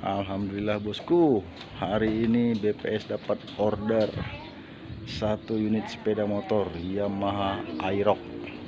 Alhamdulillah bosku, hari ini BPS dapat order 1 unit sepeda motor Yamaha Aerox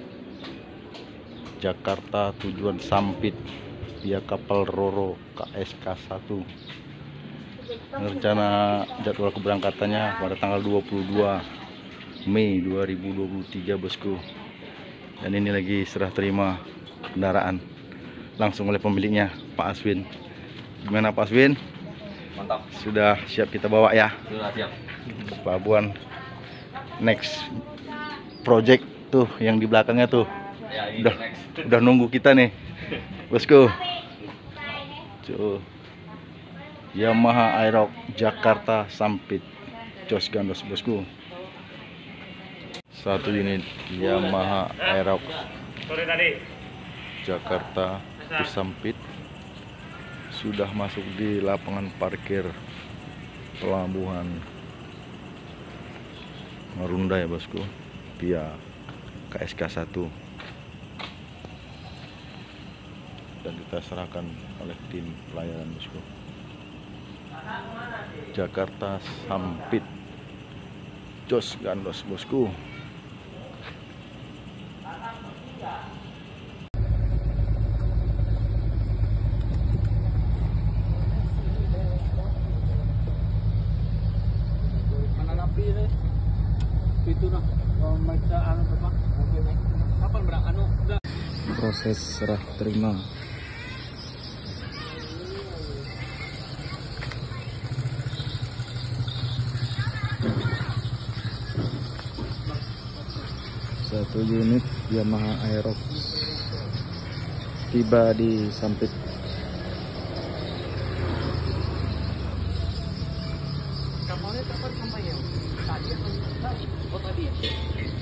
Jakarta tujuan Sampit via kapal Roro KSK1. Rencana jadwal keberangkatannya pada tanggal 22 Mei 2023 bosku. Dan ini lagi serah terima kendaraan langsung oleh pemiliknya, Pak Aswin. Gimana Pak Aswin? Mantap. Sudah siap kita bawa ya? Sudah siap. Pelabuhan next project tuh yang di belakangnya tuh. Ya, ini udah nunggu kita nih bosku. Tuh, Yamaha Aerox Jakarta Sampit Jos Gandos bosku. 1 unit Yamaha Aerox Jakarta to Sampit sudah masuk di lapangan parkir pelabuhan Marunda ya bosku, via KSK1, dan kita serahkan oleh tim pelayanan bosku. Jakarta Sampit Jos Gandos bosku. Itu nah, pemeriksaan berapa? Kapan berangkat? Udah. Proses serah terima. Satu unit Yamaha Aerox tiba di Sampit. Kapalnya kapan sampai ya? Tadi atau tadi? Oh tadi ya.